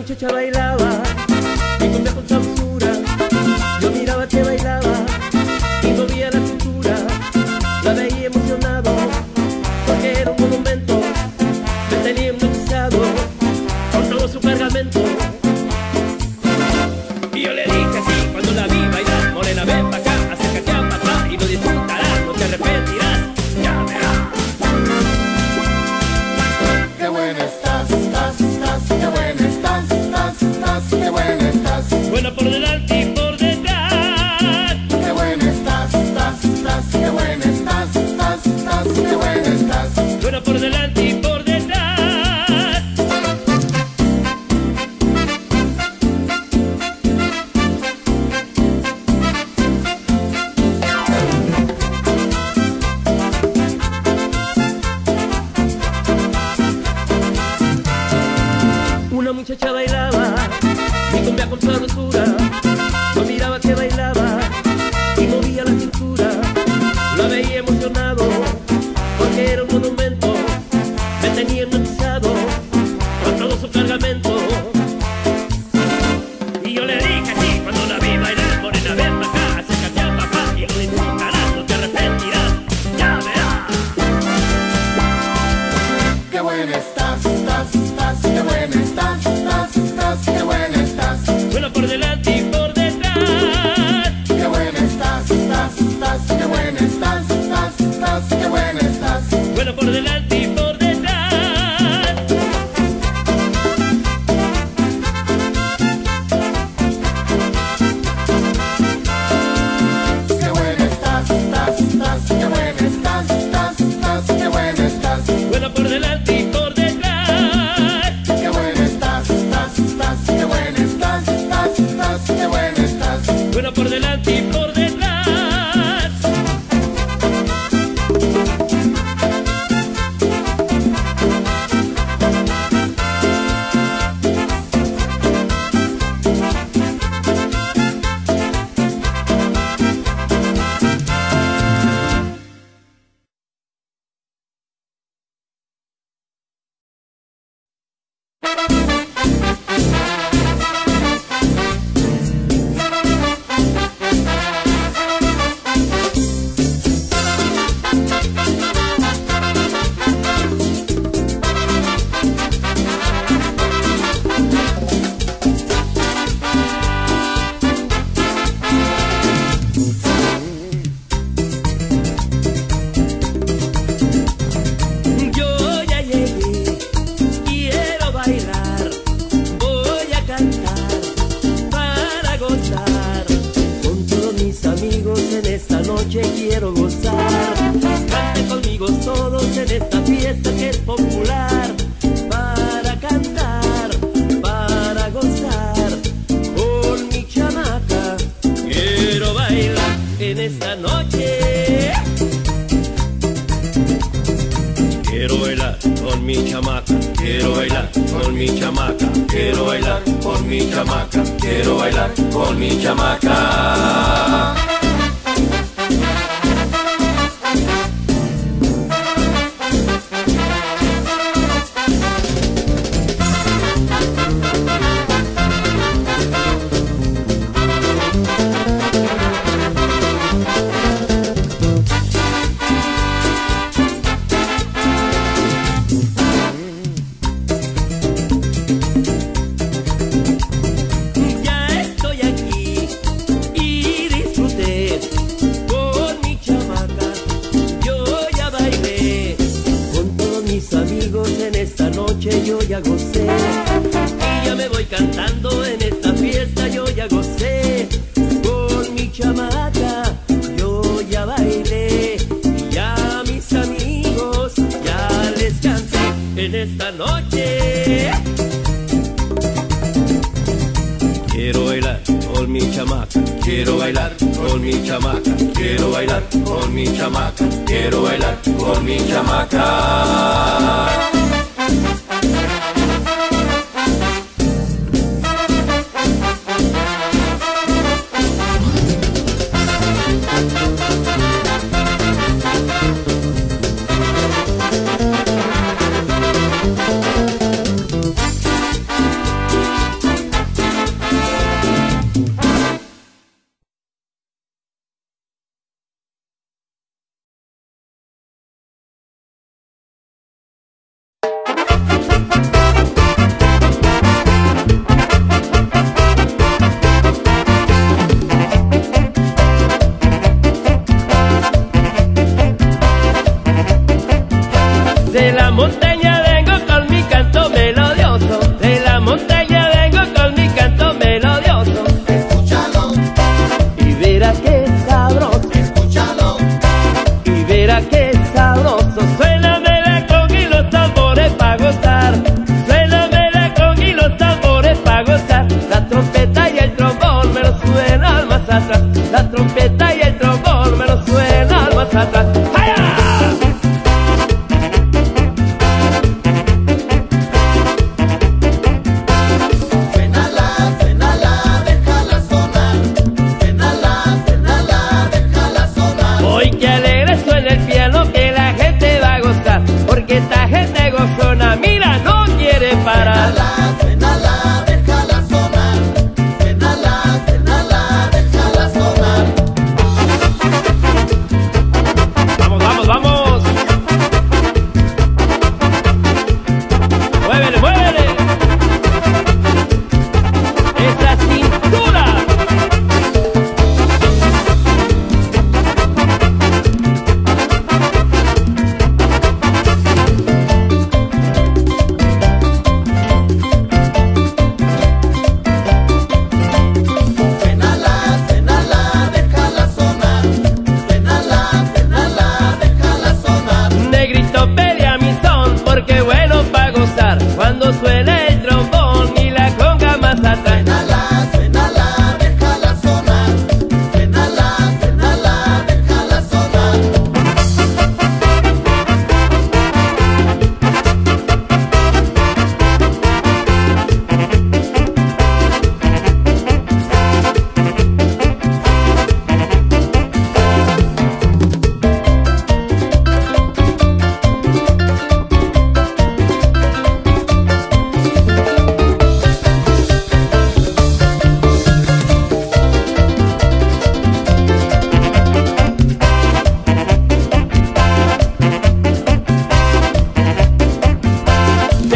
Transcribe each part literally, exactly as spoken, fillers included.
muchacha bailaba y cumbia con sabrosura. Yo miraba que bailaba y movía la cintura. La veía emocionado porque era un monumento. Me tenía hipnotizado con todo su cargamento. Y yo le dije así cuando la vi bailar: morena, ven pa' acá, acércate a papá y lo disfrutarás, no te arrepentirás, ya verás. Qué buena estás, estás, estás, qué buena estás, estás, estás, qué buena estás. Buena por delante y por detrás. Qué buena estás, estás, estás, qué buena estás, estás, estás, qué buena estás. Buena por delante y por detrás. Una muchacha bailaba y cumbia con sabrosura. Yo miraba que bailaba y movía la cintura. La veía emocionado porque era un monumento. Me tenía hipnotizado con todo su cargamento. Y yo le dije así cuando la vi bailar: morena, ven pa' acá, acércate a papá y lo disfrutarás, no te arrepentirás, ya verás. Qué buena estás, estás, estás, qué buena estás, estás, estás, qué buena estás. Buena por delante y por detrás. Qué buena estás, estás, estás, qué buena estás, estás, estás, qué buena estás. Buena por delante y por detrás. Qué buena estás, estás, estás, qué buena estás, estás, estás, qué buena estás. Buena por delante y por detrás. Qué buena estás, estás, estás, qué buena estás, estás, estás, qué buena estás. Buena por delante y por detrás. Yo ya llegué, quiero bailar, voy a cantar para gozar. Con todos mis amigos en esta noche quiero gozar. Canten conmigo todos en esta fiesta que es popular. Para cantar, para gozar, con mi chamaca quiero bailar en esta noche. Quiero bailar con mi chamaca, quiero bailar con mi chamaca, quiero bailar con mi chamaca, quiero bailar con mi chamaca. Ya estoy aquí y disfruté con mi chamaca. Yo ya bailé con todos mis amigos en esta noche. Yo ya gocé y ya me voy cantando en esta fiesta. Yo ya gocé con mi chamaca. Yo ya bailé y ya mis amigos ya les canté en esta noche. Quiero bailar con mi chamaca, quiero bailar con mi chamaca, quiero bailar con mi chamaca, quiero bailar con mi chamaca.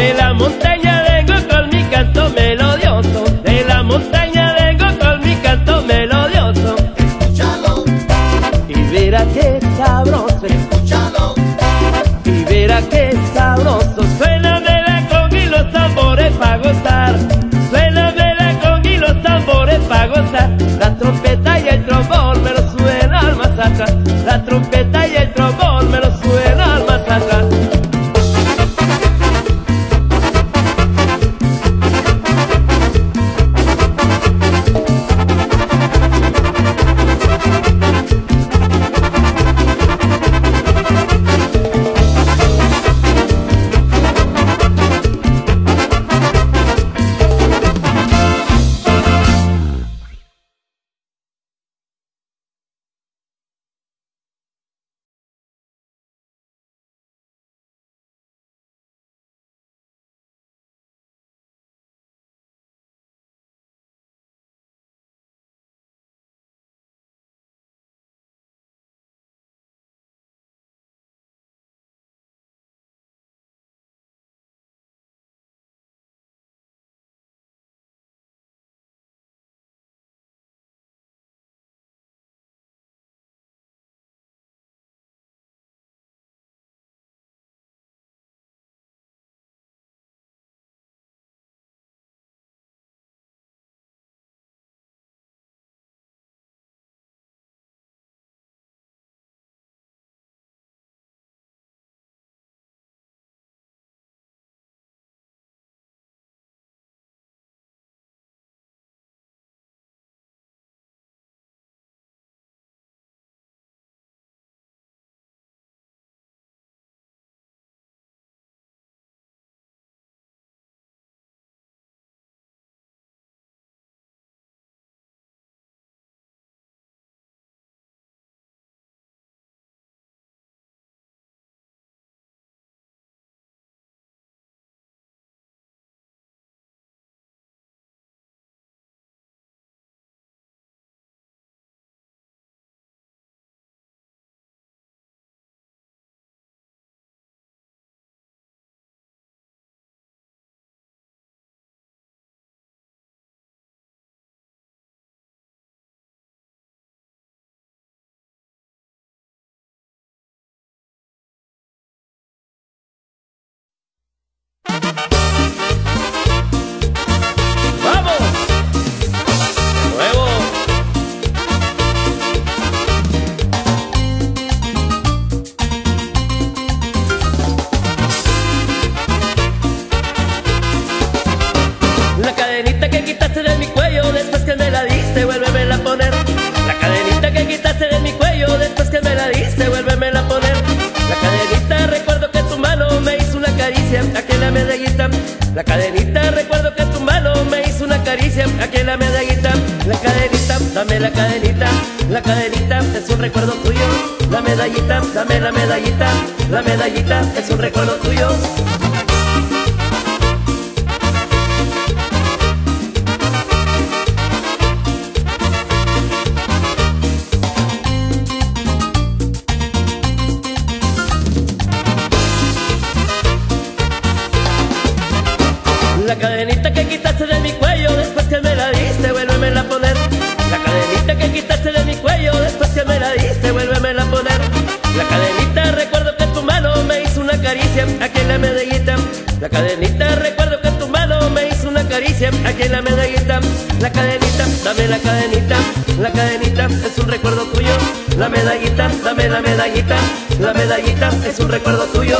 De la montaña vengo con mi canto melodioso, de la montaña vengo con mi canto melodioso. Escúchalo, Y verá qué sabroso, escúchalo, y verá qué sabroso. Suena de la conga y los tambores pa' gozar, suena de la conga y los tambores pa' gozar. La trompeta y el trombón me lo suenan más atrás, la trompeta y el trombón me lo suenan más atrás. ¡Vamos! De nuevo. La cadenita que quitaste de mi cuello después que me la diste, vuélvemela a poner. La cadenita que quitaste de mi cuello después que me la diste, vuélvemela a poner. La cadenita, recuerdo que tu mano me hizo una caricia aquí en la medallita. La cadenita, recuerdo que tu mano me hizo una caricia aquí en la medallita. La cadenita, dame la cadenita, la cadenita es un recuerdo tuyo. La medallita, dame la medallita, la medallita es un recuerdo tuyo. La cadenita que quitaste de mi cuello después que me la diste, vuélvemela a poner. La cadenita que quitaste de mi cuello después que me la diste, vuélvemela a poner. La cadenita, recuerdo que tu mano me hizo una caricia aquí en la medallita. La cadenita, recuerdo que tu mano me hizo una caricia aquí en la medallita. La cadenita, dame la cadenita, la cadenita es un recuerdo tuyo. La medallita, dame la medallita, la medallita es un recuerdo tuyo.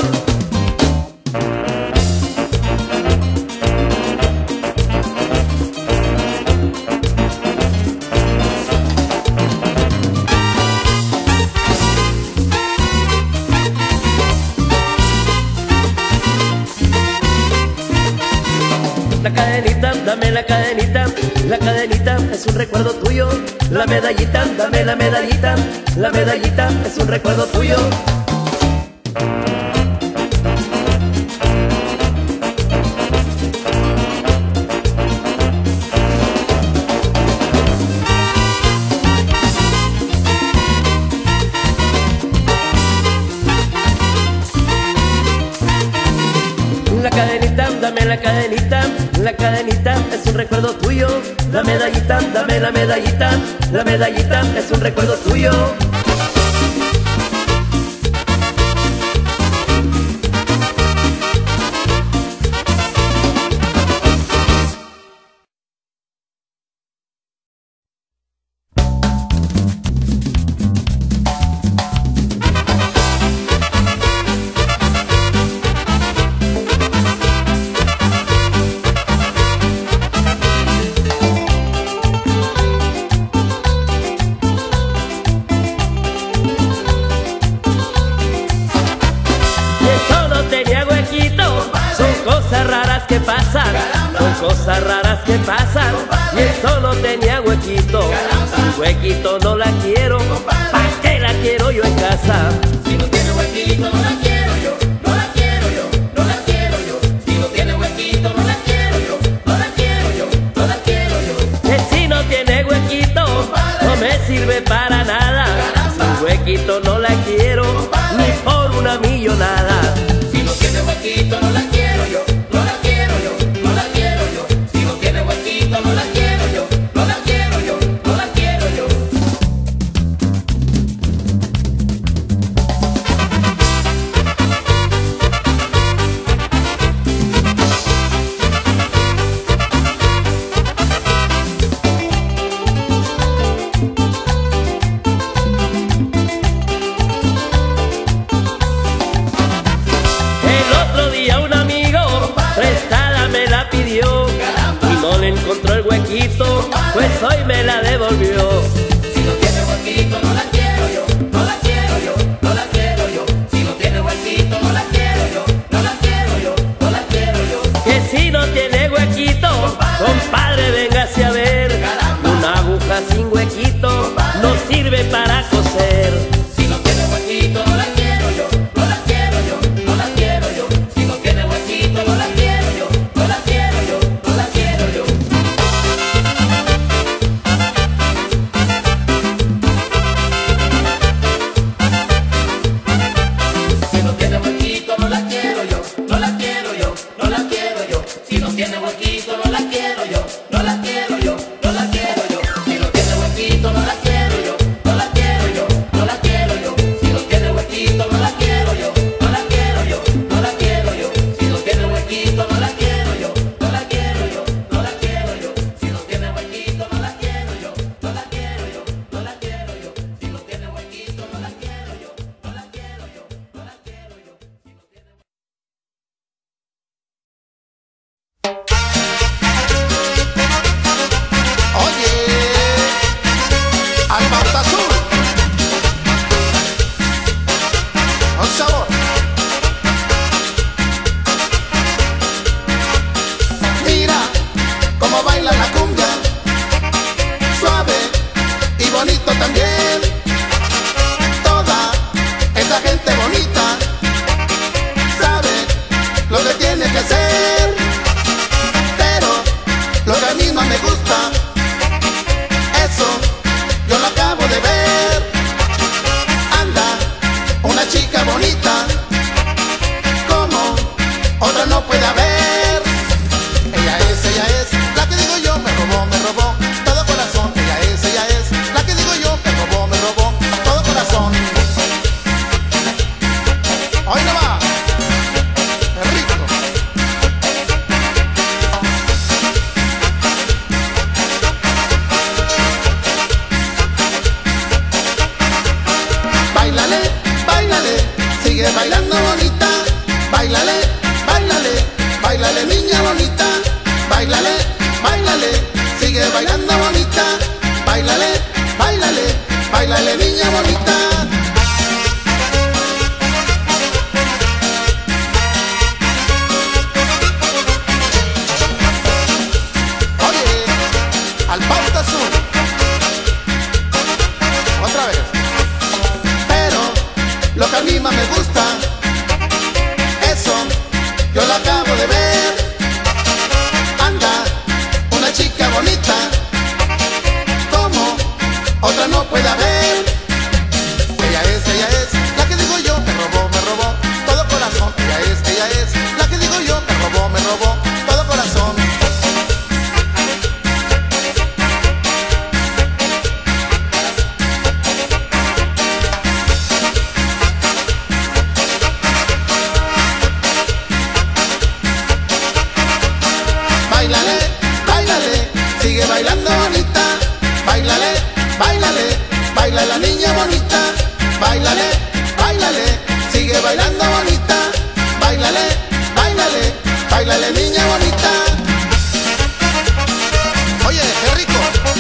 La cadenita, dame la cadenita, la cadenita es un recuerdo tuyo. La medallita, dame la medallita, la medallita es un recuerdo tuyo. La cadenita, dame la cadenita, la cadenita es un recuerdo tuyo. La medallita, dame la medallita, la medallita es un recuerdo tuyo. Que pasan, son cosas raras que pasan, y eso no tenía huequito. Sin huequito no la quiero, ¿pa' qué la quiero yo en casa? Si no tiene huequito no la quiero yo, no la quiero yo, no la quiero yo. Si no tiene huequito no la quiero yo, no la quiero yo, no la quiero yo. Que si no tiene huequito no me sirve para nada. Sin huequito no la quiero, ni por una millonada. Si no tiene huequito no la quiero yo. No la quiero yo, no la quiero yo, no la quiero yo. El otro día un amigo prestada me la pidió. No le encontró el huequito, pues hoy me la devolvió. Si no tiene huequito no la quiero yo, no la quiero yo, no la quiero yo. Si no tiene huequito no la quiero yo, no la quiero yo, no la quiero yo. Que si no tiene huequito, compadre, véngase a ver. Una aguja sin huequito no sirve para coser. Si no tiene huequito no la quiero yo, no la quiero yo, no la quiero yo. Si no tiene huequito no la quiero yo, no la quiero yo, no la quiero yo. Si no tiene huequito no la quiero yo, no la quiero yo, no la quiero yo. Si no tiene huequito no la quiero yo, no la quiero yo, no la quiero yo. Si no tiene huequito no la quiero yo, no la quiero yo, no la quiero yo. Si no tiene huequito no la quiero yo, no la quiero yo, no la quiero yo. Si no tiene huequito no la quiero yo, no la quiero yo, no la quiero yo. Si no tiene huequito no la quiero yo, no la quiero yo, no la quiero yo. Si no tiene huequito no la quiero yo, no la quiero yo, no la quiero yo. Si no tiene Oye, Alpauta Azul, con sabor. Mira cómo baila la cumbia, suave y bonito también. Toda esa gente bonita sabe lo que tiene que hacer, pero lo que a mí más me gusta, eso yo lo acabo de ver. Anda una chica bonita, como otra no puede haber. Ella es, ella es, la que digo yo, me robó, me robó todo corazón. Ella es, ella es, la que digo yo, me robó, me robó todo corazón. Hoy no va, qué rico. Báilale, báilale, sigue bailando bonita. Báilale, báilale, báilale niña bonita. Báilale, báilale, sigue bailando bonita. Báilale, báilale, báilale niña bonita. Oye, Alpauta Azul, otra vez. Pero lo que a mí más me gusta, eso yo lo acabo de ver. Anda una chica bonita, como otra no puede haber. báilale, baila la niña bonita, báilale, báilale, sigue bailando bonita, báilale, báilale, báilale niña bonita. Oye, qué rico.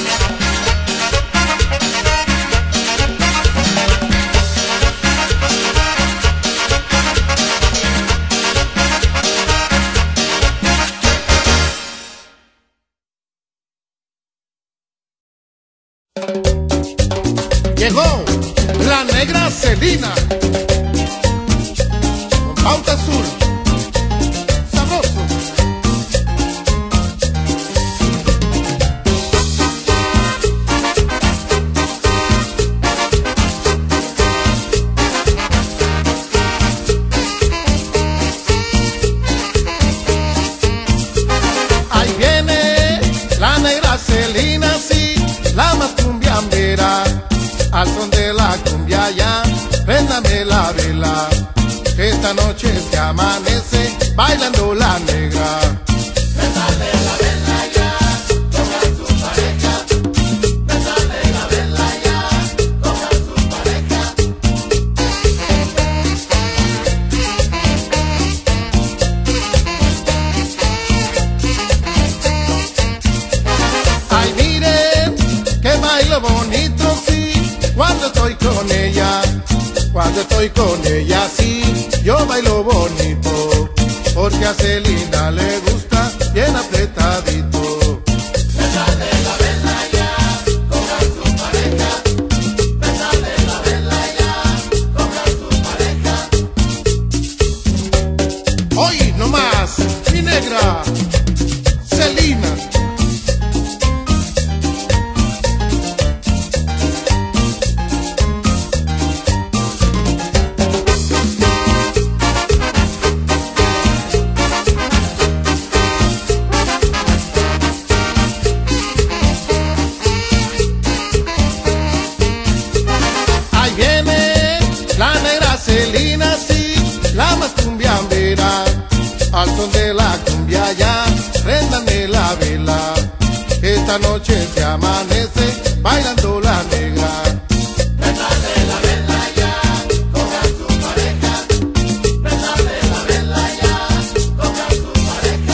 Llegó la negra Celina, con pauta azul, sabroso. Ahí viene la negra Celina, sí, la más cumbiambera. Al son de la cumbia ya, préndame la vela, que esta noche se amanece bailando la negra. Préndale la vela ya, coja su pareja. Préndale la vela ya, coja su pareja. Ay, miren, que bailo bonito, sí. Cuando estoy con ella, cuando estoy con ella, sí, yo bailo bonito, porque a Celina le gusta bien apretadito. Bésale la vela ya, coja su pareja. Bésale la vela ya, coja su pareja. Hoy nomás, mi negra Celina. Celina, sí, la más cumbiambera. Al son de la cumbia ya, préndame la vela, esta noche se amanece bailando la negra. Préndale la vela ya, coja su pareja. Préndale la vela ya, coja su pareja.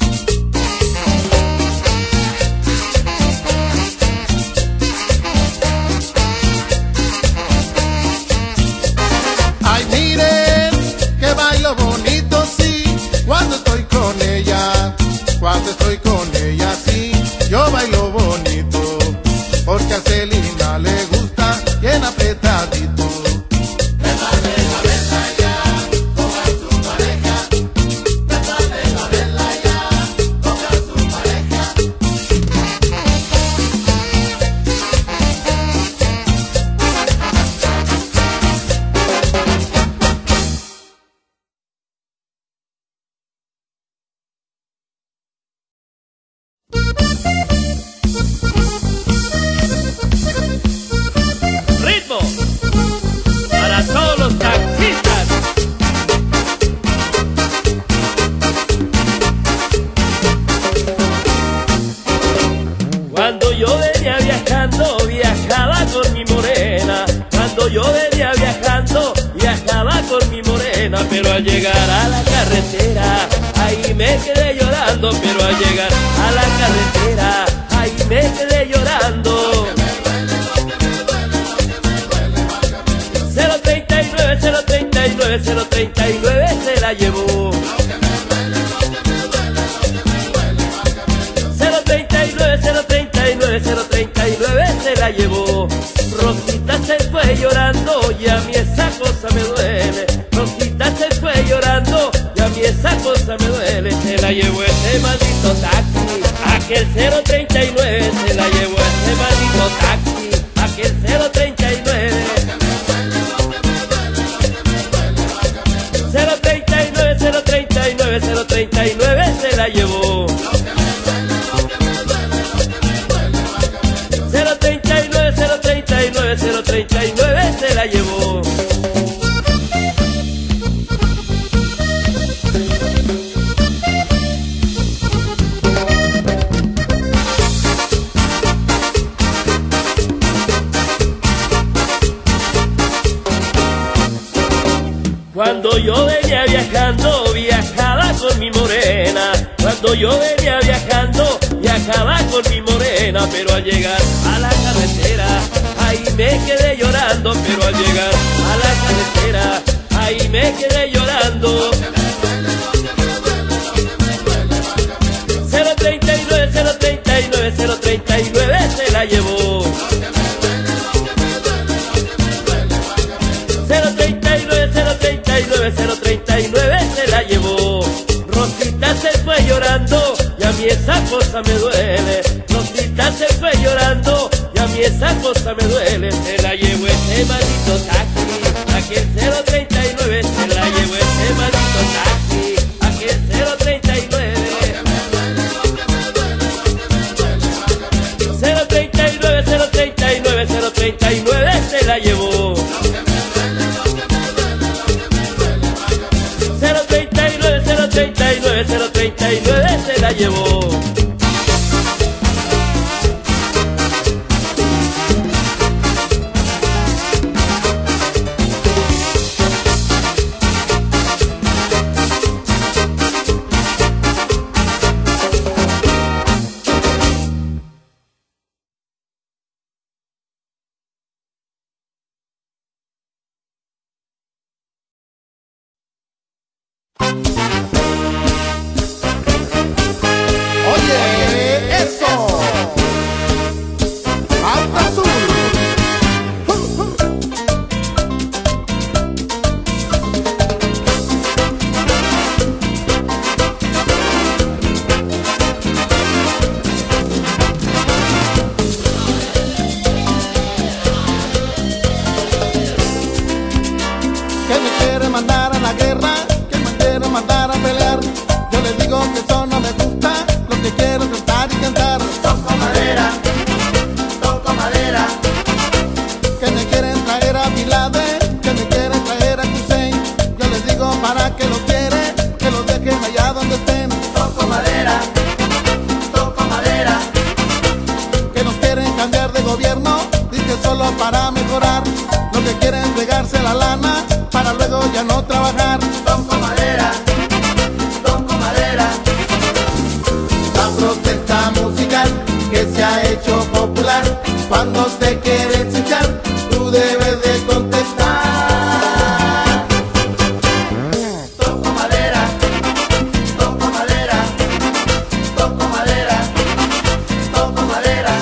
Ay, miren, que bailo bonito, sí, cuando estoy con ella, cuando estoy con ella, sí, yo bailo bonito, porque a Celina le gusta bien apretadito. Préndale la vela ya, coja su pareja. Préndale la vela ya, coja su pareja. Ritmo para todos los taxistas. Cuando yo venía viajando, viajaba con mi morena. Cuando yo venía viajando, viajaba con mi morena. Pero al llegar a la carretera, ahí me quedé llorando. Pero al llegar a la carretera, ahí me quedé llorando. cero treinta y nueve, cero treinta y nueve, cero treinta y nueve se la llevó. cero treinta y nueve, cero treinta y nueve, cero treinta y nueve se la llevó. Rosita se fue llorando y a mí esa cosa me duele. Rosita se fue llorando y a mí esa cosa me duele. Se la llevó ese maldito taxi, aquel cero treinta y nueve. Se la llevó ese maldito taxi, aquel cero treinta y nueve. cero treinta y nueve, cero treinta y nueve, cero treinta y nueve se la llevó. cero treinta y nueve, cero treinta y nueve, cero treinta y nueve se la llevó. Cuando yo venía viajando, viajaba con mi morena, pero al llegar a la carretera, ahí me quedé llorando, pero al llegar a la carretera, ahí me quedé llorando. cero treinta y nueve, cero treinta y nueve, cero treinta y nueve se la llevó. cero treinta y nueve, cero treinta y nueve, cero treinta y nueve se la llevó. Rosita se fue llorando y a mí esa cosa me duele. Rosita se fue llorando y a mí esa cosa me duele. Se la llevó ese maldito taxi, aquel cero treinta y nueve. Se la llevó ese maldito taxi, aquel cero treinta y nueve. cero treinta y nueve, cero treinta y nueve, cero treinta y nueve se la llevó. cero treinta y nueve, cero treinta y nueve, cero treinta y nueve se la llevó. Oye, eso. Alta Azul. Que me quiere mandar a la guerra, que me quiere mandar a pelear. Yo les digo que eso no me gusta, lo que quiero es cantar y cantar. Toco madera, toco madera. Que me quieren traer a Bin Laden, que me quieren traer a Hussein. Yo les digo para que lo quieren, que los dejen allá donde estén. Toco madera, toco madera. Que nos quieren cambiar de gobierno, dije solo para mejorar. Lo que quieren es pegarse la lana, para luego ya no trabajar. Toco madera, toco madera. La protesta musical que se ha hecho popular, cuando te quieren cinchar, tú debes de contestar. Toco madera, toco madera. Toco madera, toco madera.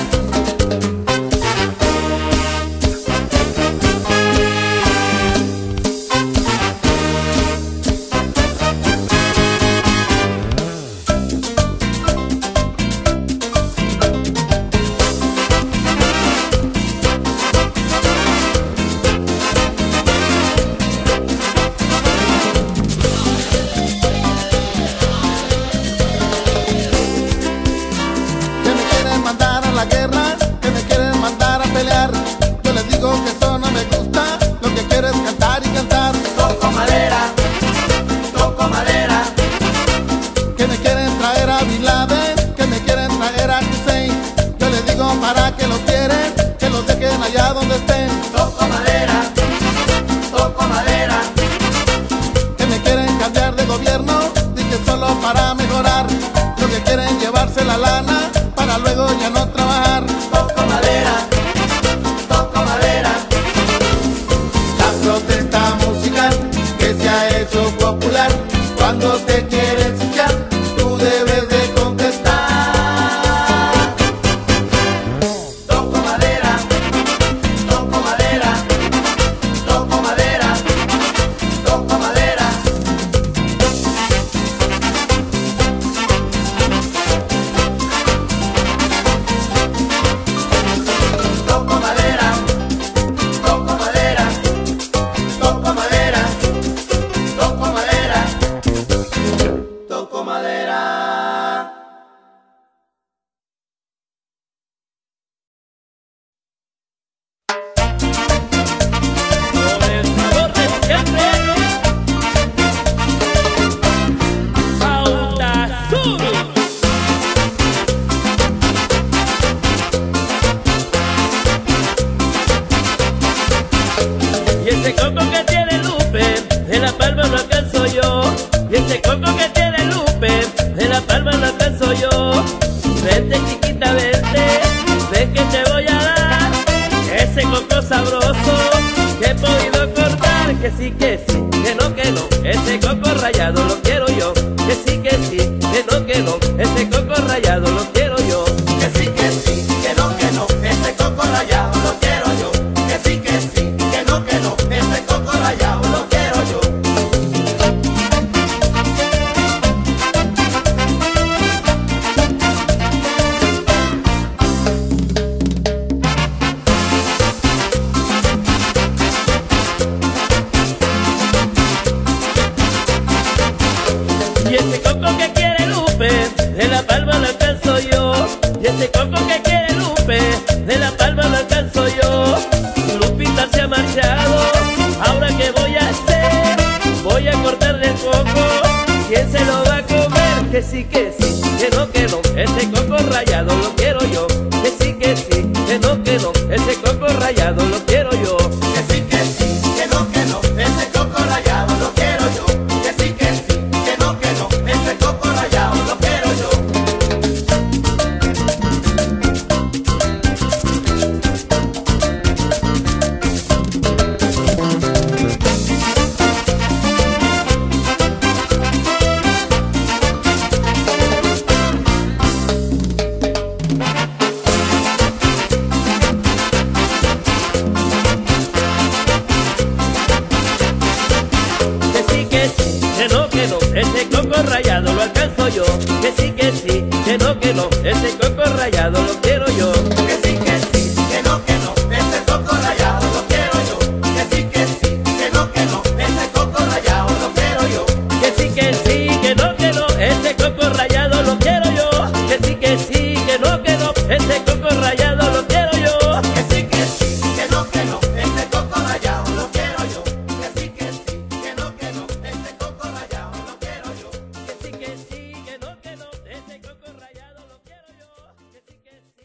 palma lo alcanzo yo. Vente chiquita, vente, ven que te voy a dar ese coco sabroso que he podido cortar. Que sí, que sí, que no, que no, ese coco rallado lo quiero yo. Que sí, que sí, que no, que no, ese coco rallado lo quiero yo. Que sí, que sí, que no, que no, ese coco rallado lo quiero yo. Que sí, que sí, que no, que no, ese coco rallado lo quiero yo. Y ese coco que quiere Lupe, de La Palma lo alcanzo yo. Y ese coco que quiere Lupe, de La Palma lo alcanzo yo. Lupita se ha marchado, ahora qué voy a hacer, voy a cortarle el coco, ¿quién se lo va a comer? Que sí, que sí, que no, que no, ese coco rallado lo quiero yo. Que sí, que sí, que no, que no, ese coco rallado lo quiero yo. Que sí, que sí, que no, que no, ese coco rallado lo quiero yo. Que sí, que sí, que no, que no, ese coco rallado lo quiero yo. Que sí, que sí, que no, que no, ese coco rallado lo alcanzo yo. Que sí, que sí, que no, que no, ese coco rallado lo quiero yo. Que sí, que sí, que no, que no, ese coco rallado lo quiero yo. Que sí, que sí, que no, que no, ese coco rallado lo quiero yo. Que sí, que sí, que no, que no, ese coco rallado lo quiero yo. Que sí, que sí, que no, que no, ese coco rallado lo quiero yo. Que sí, que sí, que no, que no, ese coco rallado lo quiero yo. Que sí, que sí, que no, que no, ese coco rallado lo quiero yo. Que sí, que sí, que no, que no, ese coco rallado lo quiero yo. Que sí, que sí.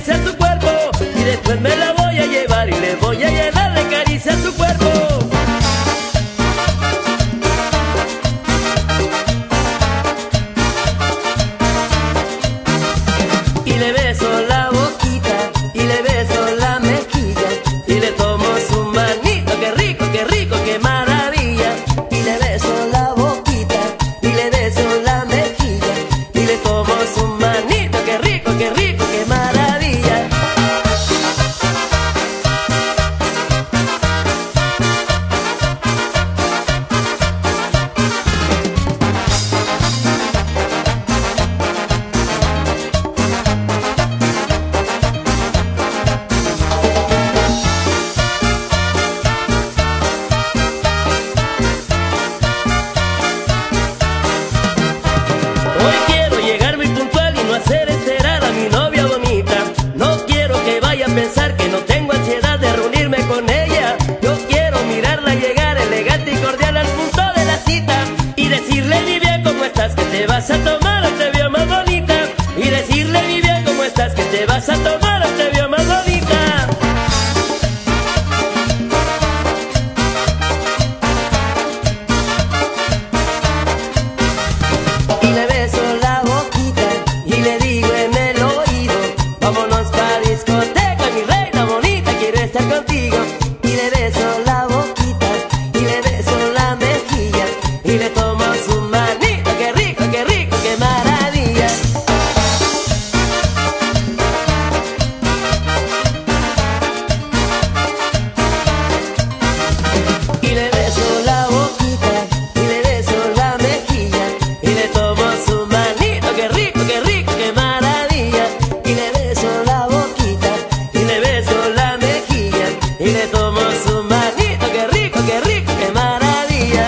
caricia a su cuerpo y después me la voy a llevar y le voy a llenar de caricia a su cuerpo. Y le beso la boquita y le beso la mejilla y le tomo su manito, qué rico, qué rico, qué maravilla. Y le beso la boquita y le beso la mejilla y le tomo su manito, qué rico, qué rico, qué maravilla. Hoy quiero llegar muy puntual y no hacer esperar a mi novia bonita. No quiero que vaya a pensar que no tengo ansiedad de reunirme con ella. Yo quiero mirarla llegar elegante y cordial al punto de la cita y decirle mi bien cómo estás, que te vas a tomar o te veo más bonita. Y decirle mi bien cómo estás, que te vas a tomar o te veo más bonita. Y le beso la boquita y le digo en el oído, vámonos pa' discoteca, mi reina bonita, quiero estar contigo. Y le beso la boquita y le beso la mejilla y le tomo su manito, qué rico, qué rico, qué maravilla. Y le beso la boquita y le beso la mejilla y le tomo su manito, qué rico, qué rico, qué maravilla. Y le beso la boquita y le beso la mejilla y le tomo su manito, qué rico, qué rico, qué maravilla.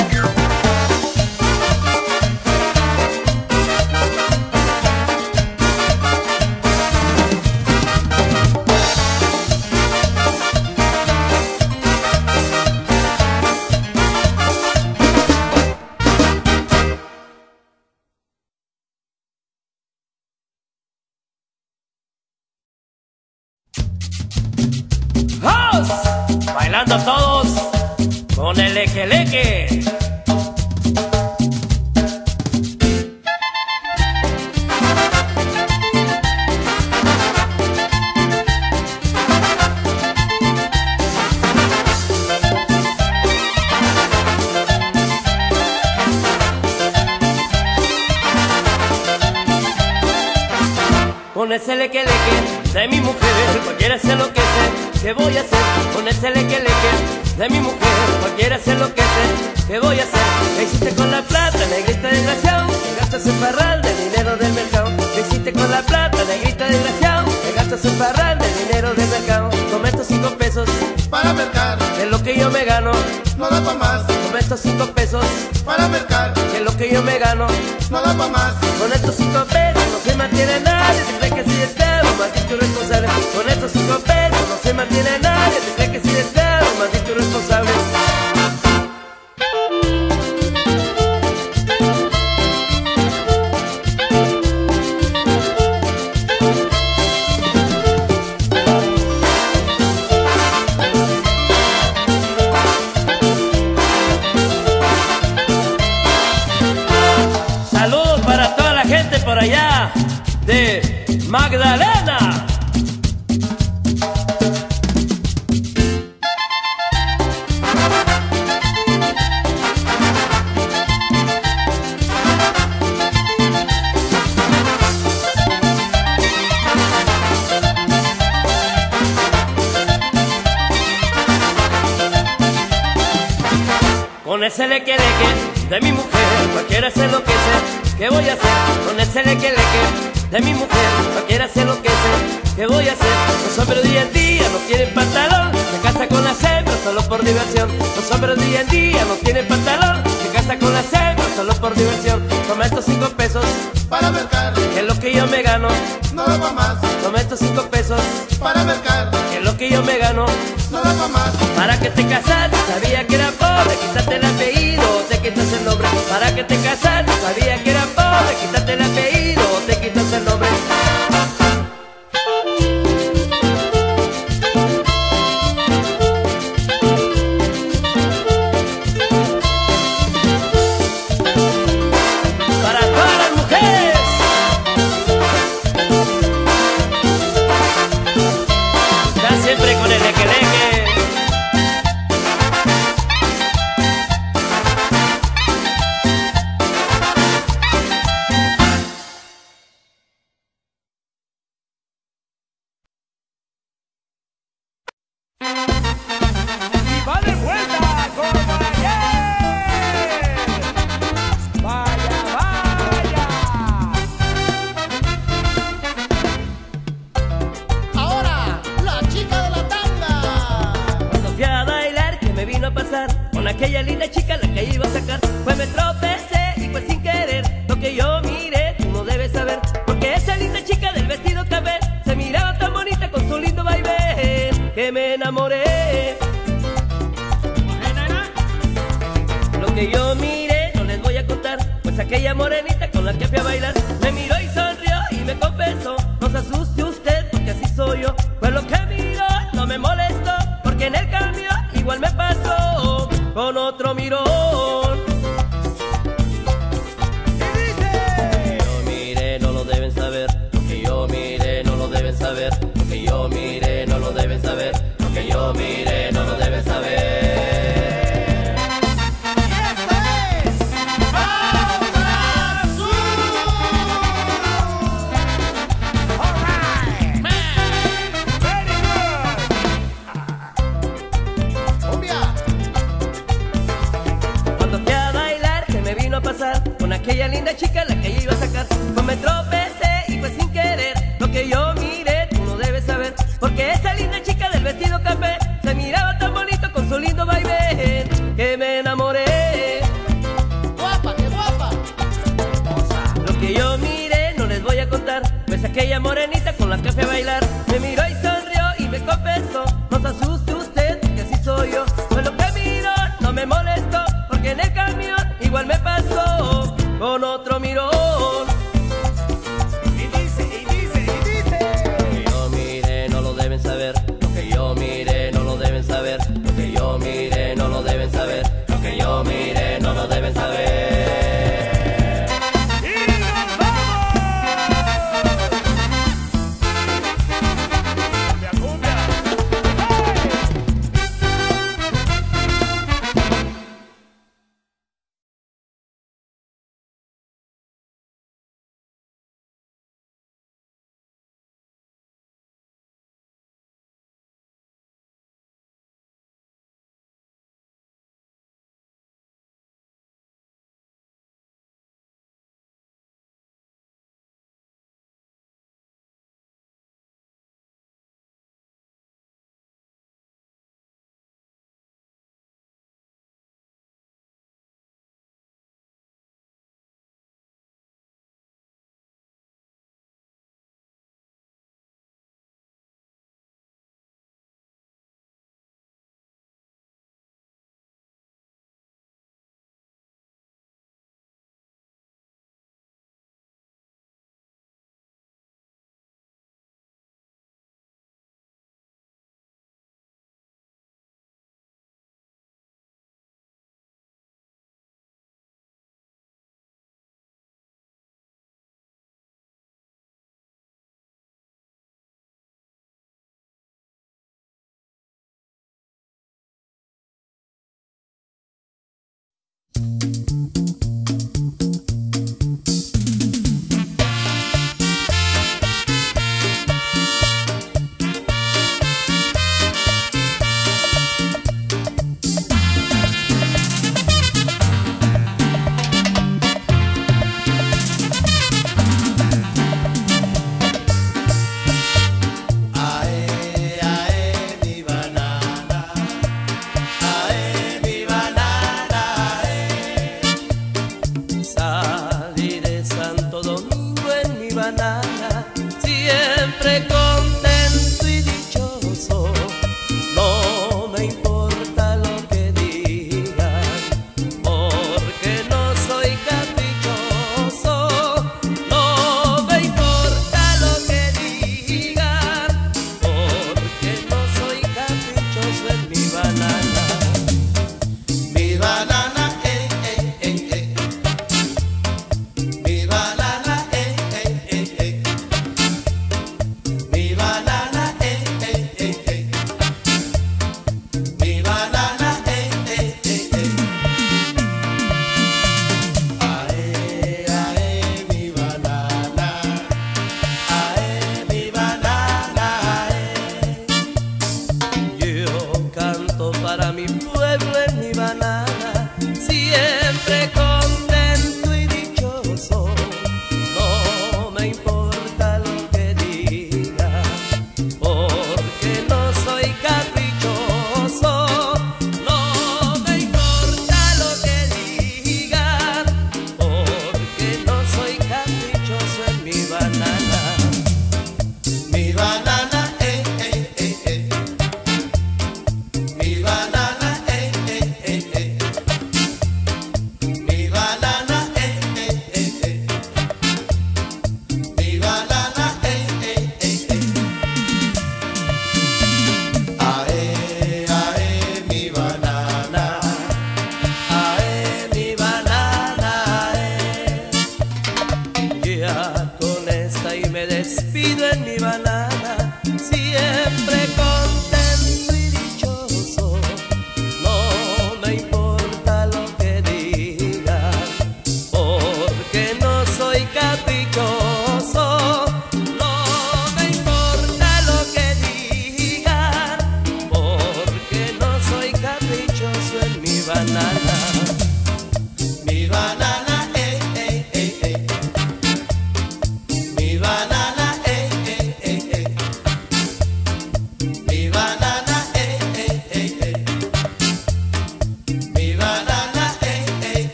¡House! Bailando todos con el leque leque. Con ese leque leque de mi mujer, cualquiera se enloquece. ¿Qué voy a hacer? Con ese leque leque de mi mujer, cualquiera se enloquece. ¿Qué voy a hacer? ¿Qué hiciste con la plata, negrita desgraciado? Te gastas un parral de dinero del mercado. ¿Qué hiciste con la plata, negrita desgraciado? Te gastas un parral de dinero del mercado. Toma estos cinco pesos para mercar, de lo que yo me gano. no da pa' más, Toma estos cinco pesos para mercar, de lo que yo me gano. no da pa' más, Con estos cinco pesos no se mantiene nadie. ¿Te crees que si deseo, maldito irresponsable? Con estos cinco pesos no se mantiene nadie. ¿Te crees que si deseo, maldito irresponsable? Saludos para toda la gente por allá de Magdalena. Con ese leque leque de mi mujer, cualquiera se enloquece. ¿Qué voy a hacer? Con ese leque leque de mi mujer, cualquiera se enloquece. ¿Qué voy a hacer? Los hombres de hoy en día no tienen pantalón, se casa con las hembras solo por diversión. Los hombres de hoy en día no tienen pantalón, se casa con las hembras solo por diversión. Toma estos cinco pesos para mercar, que es lo que yo me gano. no da pa' más, Toma estos cinco pesos para mercar, que es lo que yo me gano. no da pa' más, Para que te casaste, sabía que era pobre, quítate el apellido o te quitas el nombre. Para que te casaste, sabía que era pobre, quítate el apellido o te quitas el nombre. enamoré. Lo que yo miré no les voy a contar, pues aquella morenita con la que fui a bailar me miró y sonrió y me confesó: no se asuste usted porque así soy yo. Pues lo que miró no me molestó, porque en el cambio igual me pasó con otro mirón. Lo que yo miré no lo deben saber, lo que yo miré no lo deben saber, lo que yo miré no lo deben saber, lo que yo miré no lo deben saber. Con aquella linda chica la que yo iba a sacar, pues me tropecé y fue sin querer. Lo que yo miré tú no debes saber, porque esa linda chica del vestido café se miraba tan bonito con su lindo vaivén que me enamoré. Guapa, qué guapa. Lo que yo miré no les voy a contar, pues aquella morenita con la que fui a bailar me miró y sonrió y me confesó: no se asuste usted que así soy yo. Pues lo que miró no me molestó, porque en el camión igual me pasó con otro mirón. Y dice, y dice, y dice. Lo que yo miré no lo deben saber, lo que yo miré no lo deben saber, lo que yo miré no lo deben saber, lo que yo miré no lo deben saber. ¡Y nos vamos!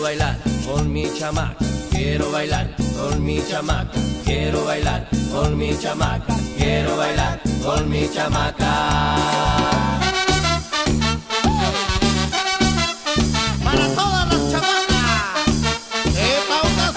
bailar con mi chamaca, quiero bailar con mi chamaca, quiero bailar con mi chamaca, quiero bailar con mi chamaca. Para todas las chamacas de Pauta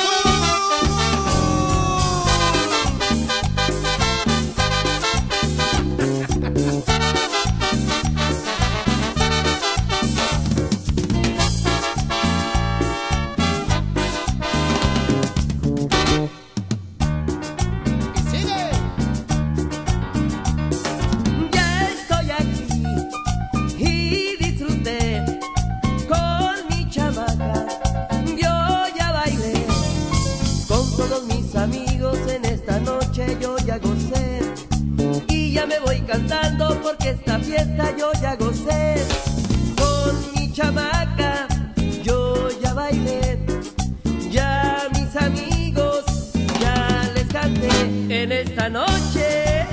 Cantando porque esta fiesta yo ya gocé. Con mi chamaca yo ya bailé, ya mis amigos ya les canté en esta noche.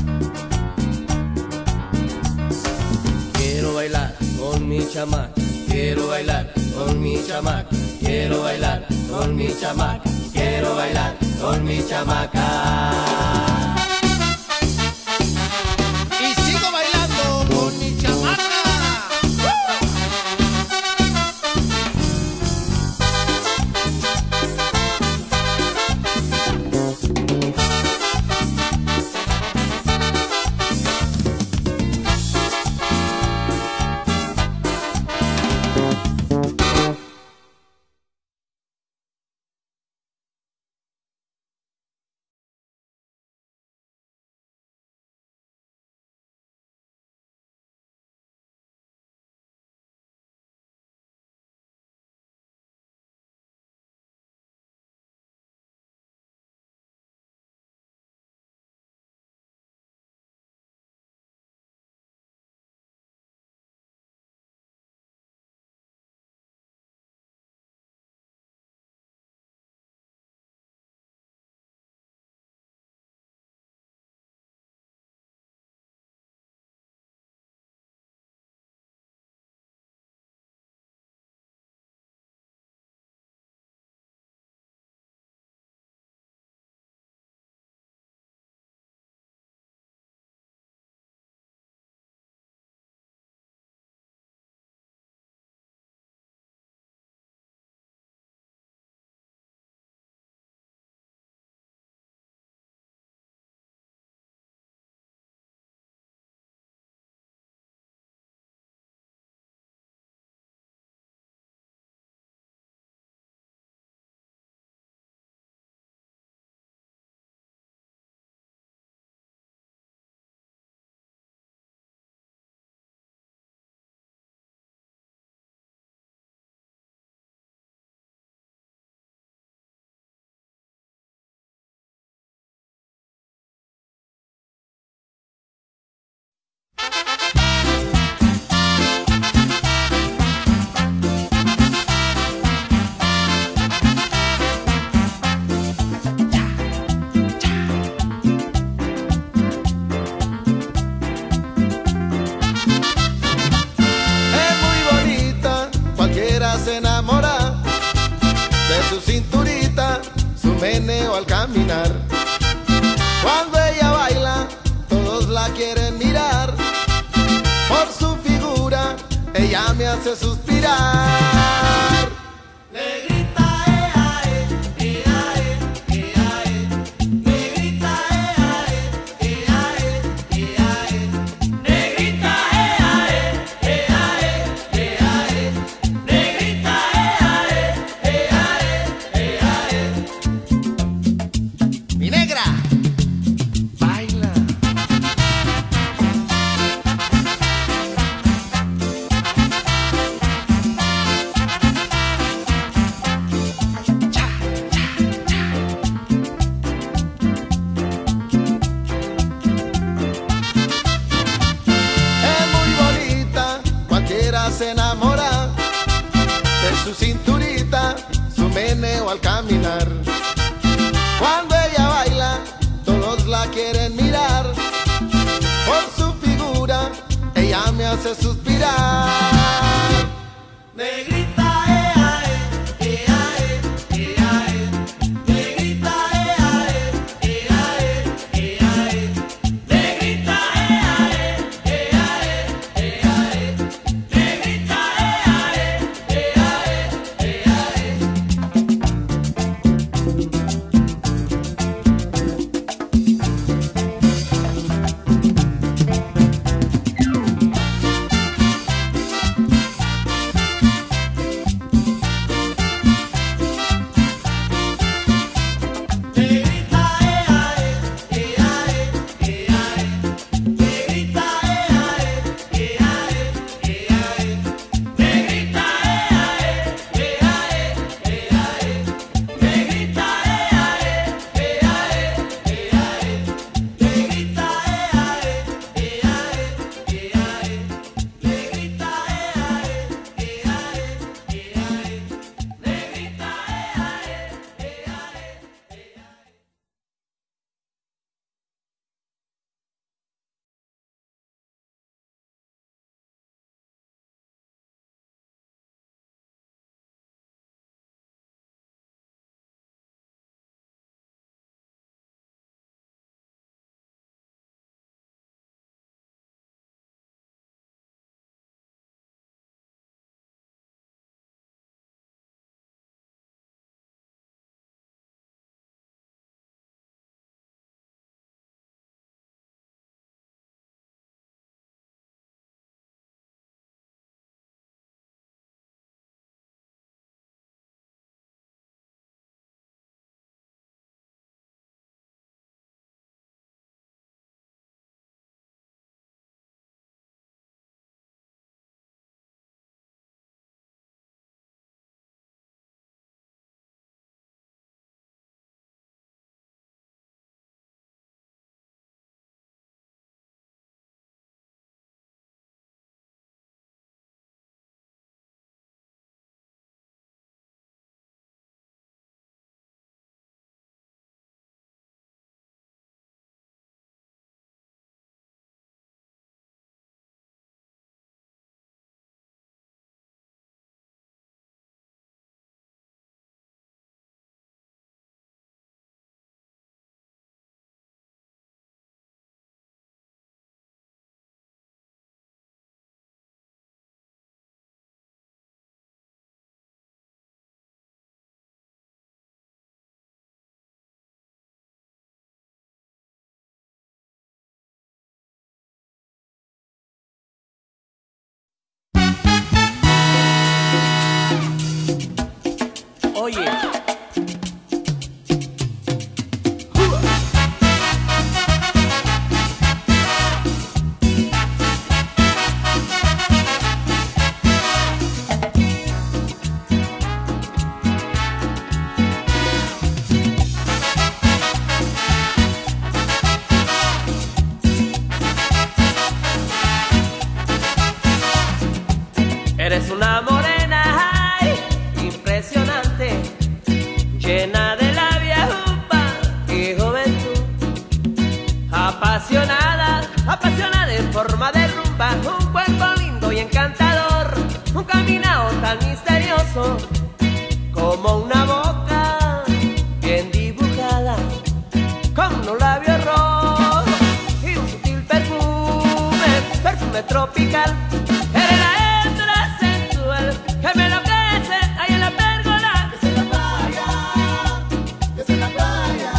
Quiero bailar con mi chamaca, quiero bailar con mi chamaca, quiero bailar con mi chamaca, quiero bailar con mi chamaca. Se enamora de su cinturita, su meneo al caminar. Cuando ella baila, todos la quieren mirar. Por su figura, ella me hace suspirar. Negrita, ea, eh, ea, eh, ea, eh. Negrita, ea, eh, ea, eh, ea, eh. Negrita, ea, eh, ea, eh, ea, eh. Negrita, ea, eh, ea, eh, ea, eh. Mi negra, baila. Se enamora de su cinturita, su meneo al caminar. Cuando ella baila, todos la quieren mirar. Por su figura, ella me hace suspirar. Negrita, ea, eh, Oye. Eres una morena, ay, impresionante, llena de labia, jupa y juventud, apasionada, apasionada en forma de rumba, un cuerpo lindo y encantador, un caminado tan misterioso como una boca bien dibujada, con unos labios rojos y un sutil perfume, perfume tropical. Eres la que me enloquece ahí en la pérgola, que es en la playa, que es en la playa.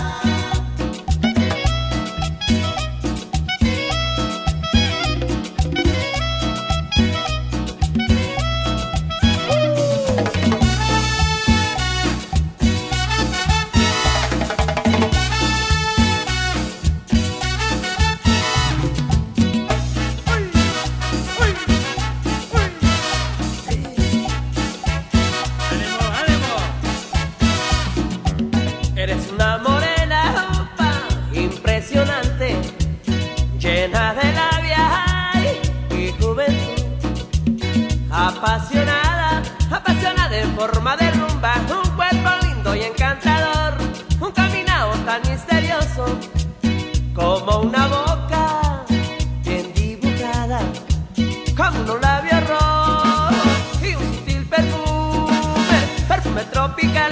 Eres una morena, upa, impresionante, llena de labia ay, y juventud, apasionada, apasionada en forma de rumba, un cuerpo lindo y encantador, un caminado tan misterioso como una boca bien dibujada, con unos labios rojos y un sutil perfume, perfume tropical.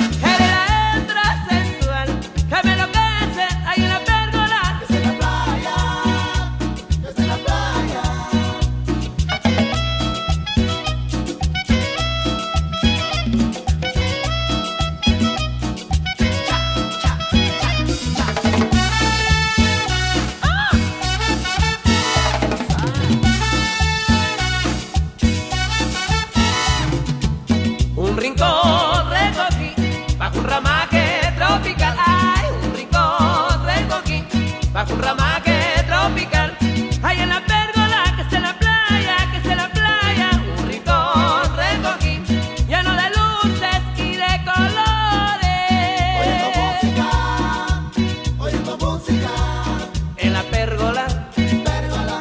Que me enloquece ahí en la pérgola, Que es en la playa, que es en la playa. un rincón recogí bajo un ramaje tropical, ay, un rincón recogí bajo un ramaje tropical, ay, en la pérgola, que es en la playa, que es en la playa, un rincón recogí lleno de luces y de Oyendo colores, música, oyendo música, en la pérgola. pérgola.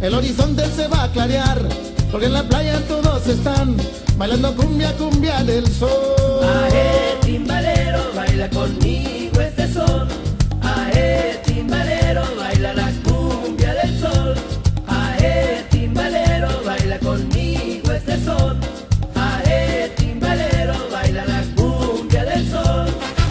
el horizonte se va a clarear, porque en la playa todos están bailando cumbia, cumbia del sol. Ae, timbalero, baila conmigo este son. Ae, timbalero, baila la cumbia del sol. Ae, timbalero, baila conmigo este son. Ae, timbalero, baila la cumbia del sol.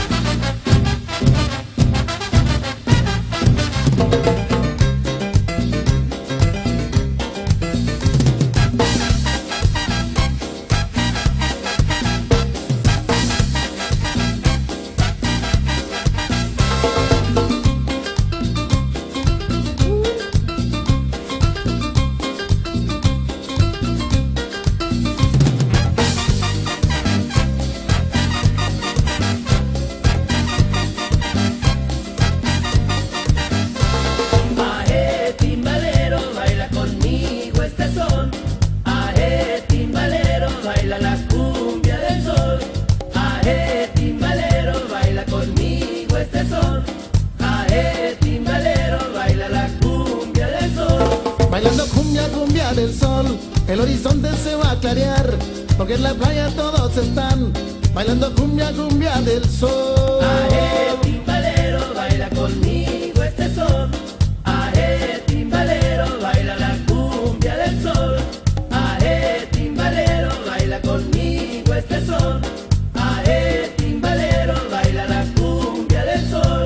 Ae, timbalero, baila conmigo este son. Ae, timbalero, baila la cumbia del sol. Ae, timbalero, baila conmigo este son. Ae, timbalero, baila la cumbia del sol. Bailando cumbia, cumbia del sol, el horizonte se va a clarear, porque en la playa todos están bailando cumbia, cumbia del sol. Ae, timbalero, baila conmigo este son. Ae, timbalero, baila la cumbia del sol. Ae, timbalero, baila conmigo este son. Ae, timbalero, baila la cumbia del sol.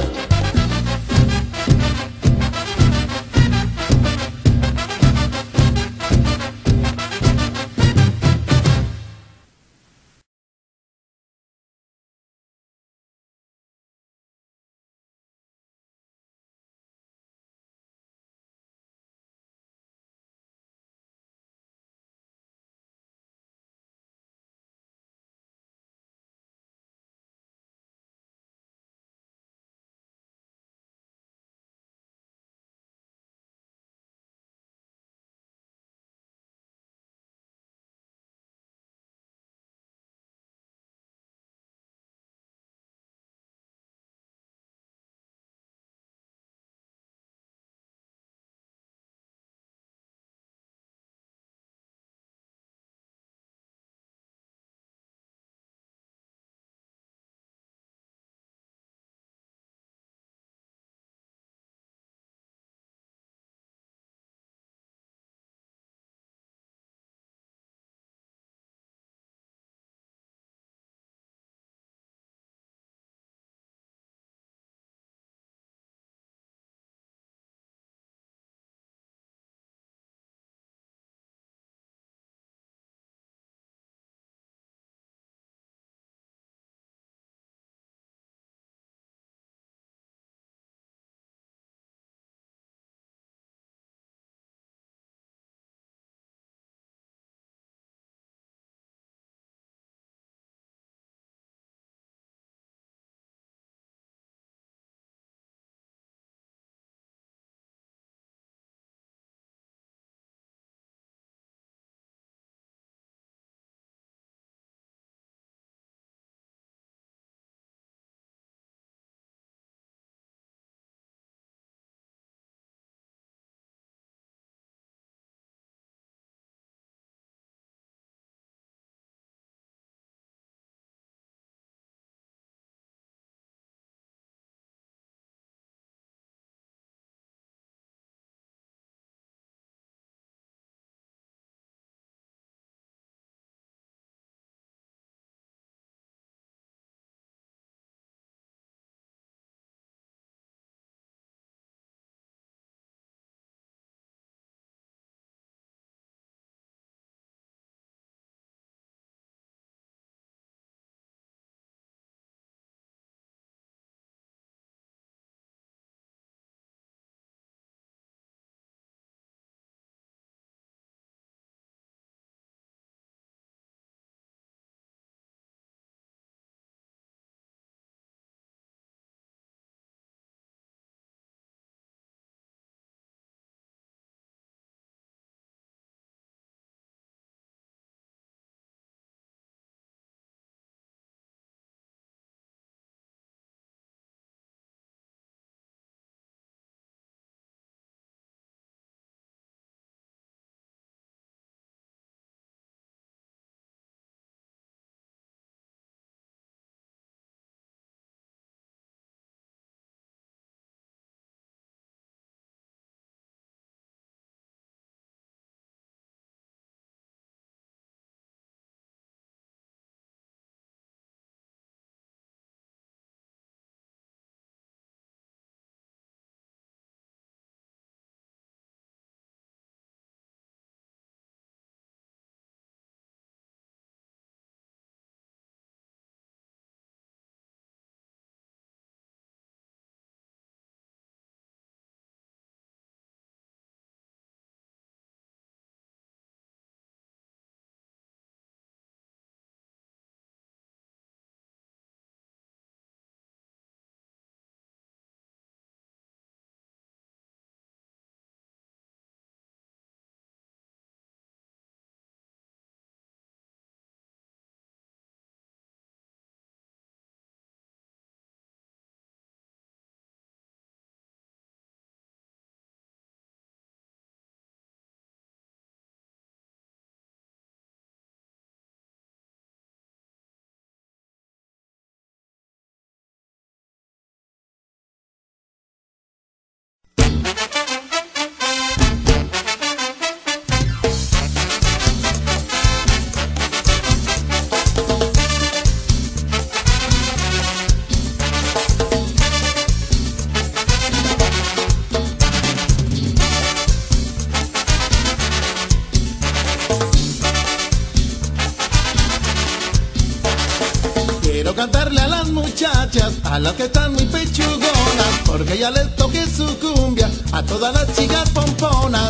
cantarle a las muchachas, a las que están muy pechugonas, porque ya les toqué su cumbia a todas las chicas pomponas.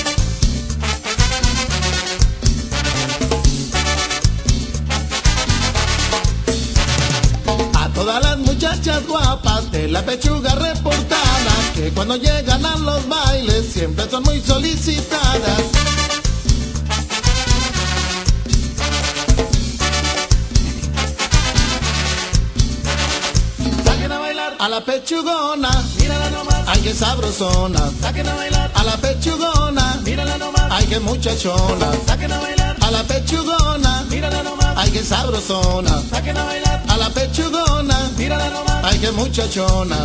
A todas las muchachas guapas de la pechuga reportada, que cuando llegan a los bailes siempre son muy solicitadas. A la pechugona, mírala nomás, ay que sabrosona. Saquen a bailar. A la pechugona, mírala nomás, ay que muchachona. Saquen a bailar. A la pechugona, mírala nomás, ay que sabrosona. Saquen a bailar. A la pechugona, mírala nomás, ay que muchachona.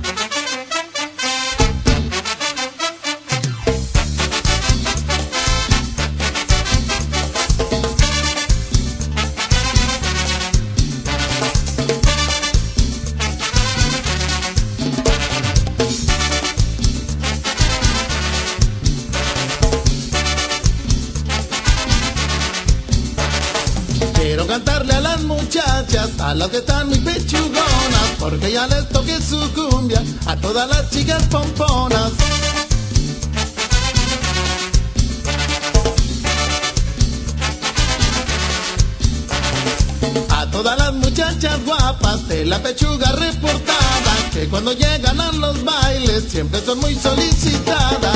Quiero cantarle a las muchachas, a las que están muy pechugonas, porque ya les toqué su cumbia a todas las chicas pomponas. A todas las muchachas guapas de la pechuga reportada, que cuando llegan a los bailes siempre son muy solicitadas.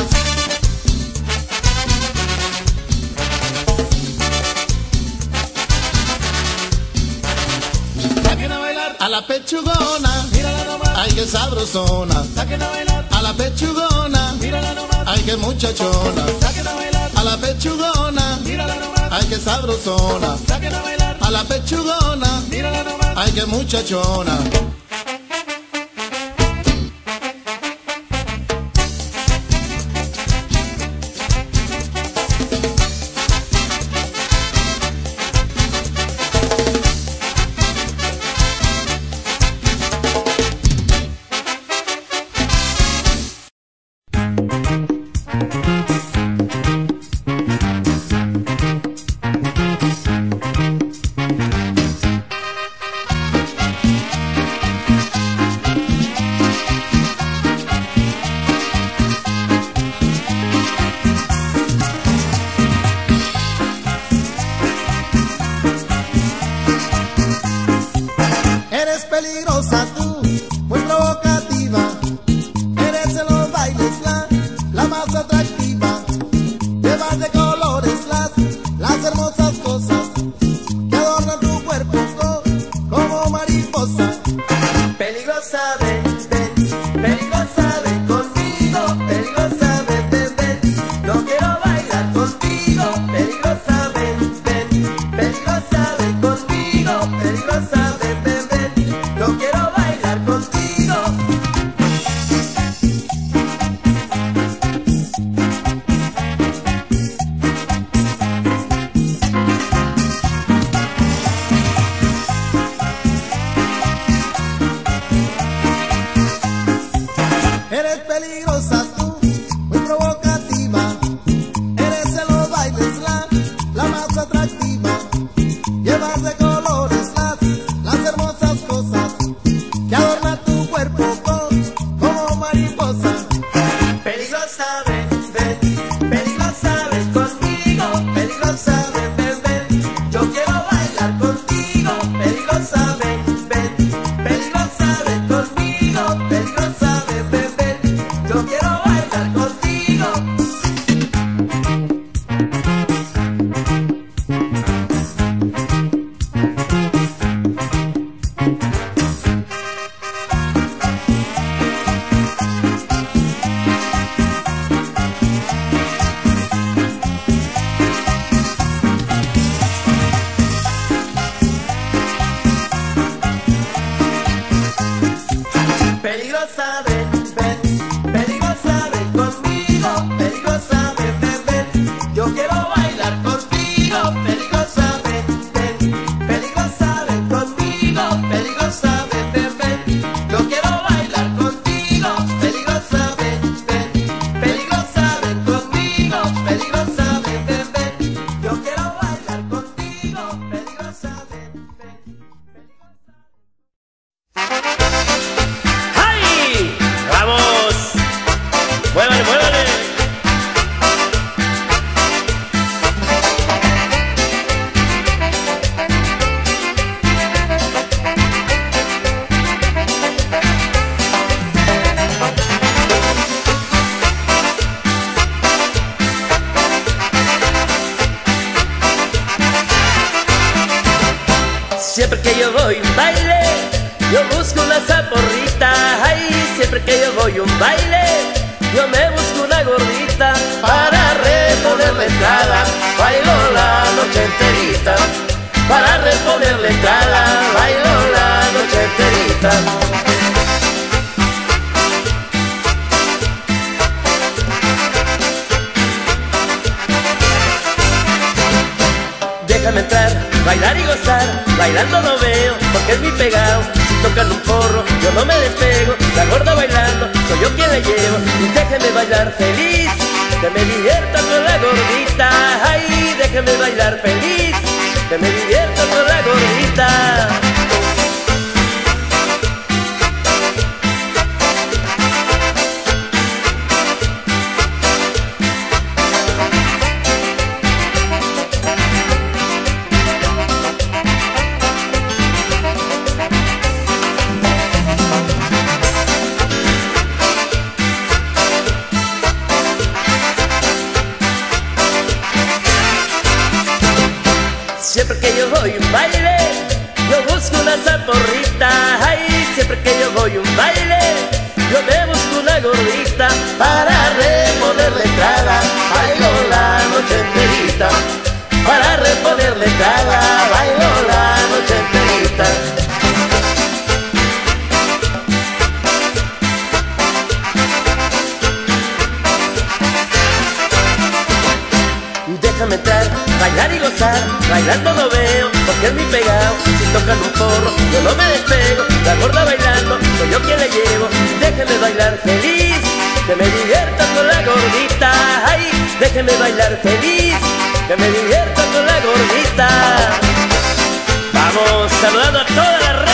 A la pechugona, mírala nomás, ay que sabrosona. Saquen a bailar. A la pechugona, mírala nomás, ay que muchachona. Saquen a bailar. A la pechugona, mírala nomás, ay que sabrosona. Saquen a bailar. A la pechugona, mírala nomás, ay que muchachona. Eres peligrosa tú, muy provocativa. Eres en los bailes la, la más atractiva. Llevas de colores las, las hermosas cosas que adornan tu cuerpo co- como mariposa. Peligrosa, ven, ven, peligrosa, ven conmigo, peligrosa, ven, ven, ven, no quiero bailar contigo, peligrosa, ven, ven, peligrosa, ven conmigo, peligrosa, ven, ven, ven, no quiero bailar contigo. Eres peligrosa tú, muy provocativa. Eres en los bailes la, la más atractiva. Llevas de colores las, las hermosas cosas que adornan tu cuerpo co- como mariposa. Peligrosa, ven, ven, peligrosa, ven conmigo, peligrosa, ven, ven, ven, yo quiero bailar contigo, peligrosa, ven, ven, peligrosa, ven conmigo, peligrosa, ven, ven, ven, yo quiero bailar contigo. Siempre que yo voy a un baile, yo busco una zaporrita. Ay, siempre que yo voy a un baile, yo me busco una gordita para reponer la entrada. Bailo la noche enterita, para reponer la entrada. Bailo la noche enterita. Déjame entrar, bailar y gozar, bailando no veo, porque es mi pegado. Si tocan un porro, yo no me despego. La gorda bailando, soy yo quien la llevo. Y déjeme bailar feliz, que me divierta con la gordita. Ay, déjeme bailar feliz, que me divierta con la gordita. Siempre que yo voy a un baile, yo busco una zaporrita. Ay, siempre que yo voy a un baile, yo me busco una gordita para reponer la entrada. Bailo la noche enterita, para reponer la entrada. Bailo la noche enterita. Déjame entrar, bailar y gozar, bailando no veo, porque es mi pegado. Si tocan un porro, yo no me despego. La gorda bailando, soy yo quien le llevo. Déjeme bailar feliz, que me divierta con la gordita. Ay, déjeme bailar feliz, que me divierta con la gordita. Vamos saludando a toda la